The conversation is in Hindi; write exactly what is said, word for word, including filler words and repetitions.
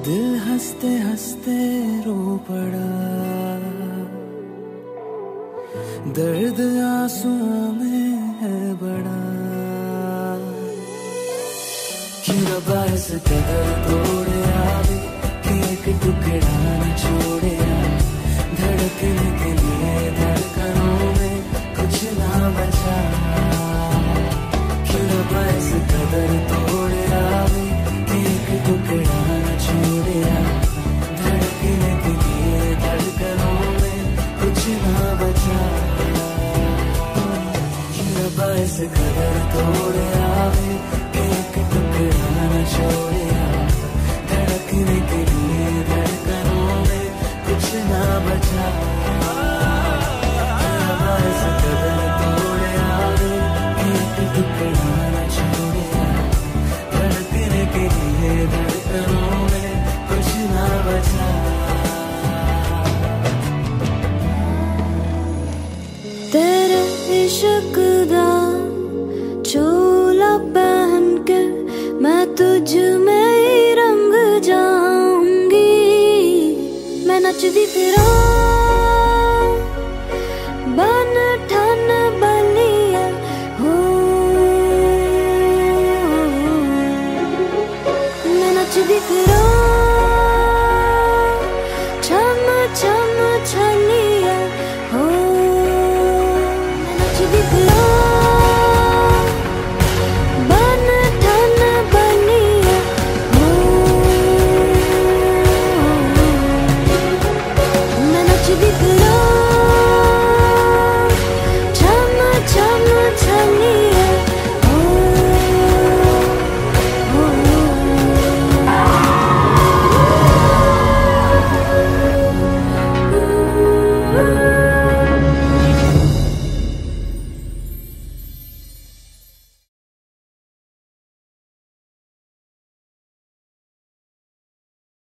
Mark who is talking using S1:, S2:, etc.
S1: दिल हंसते हंसते रो पड़ा, दर्द आंसुओं में है बड़ा। क्यों रब्बा इस कदर तोड़े आवे कि एक टुकड़ा न छोड़े आ, धड़कने के लिए धड़कनों में कुछ ना बचा। क्यों रब्बा इस कदर तोड़े आवे कि एक टुकड़ा न छोड़े आ, धड़कने के लिए धड़कनों में कुछ ना बचा। क्यों रब्बा इस कदर तोड़े आवे कि एक टुकड़ा न छोड़े आ, धड़कने के लिए धड़कनों में कुछ ना बचा। क्यों रब्बा इस कदर तोड़े आवे कि एक टुकड़ा न छोड़े आ, धड़कने के लिए धड़कनों में कुछ ना बचा।
S2: तेरे इश्क दा चोला पहन के मैं तुझ में ही रंग जाऊंगी। मैं नचदी फिरा बन ठन बलिया हो, मैं नचदी फिरा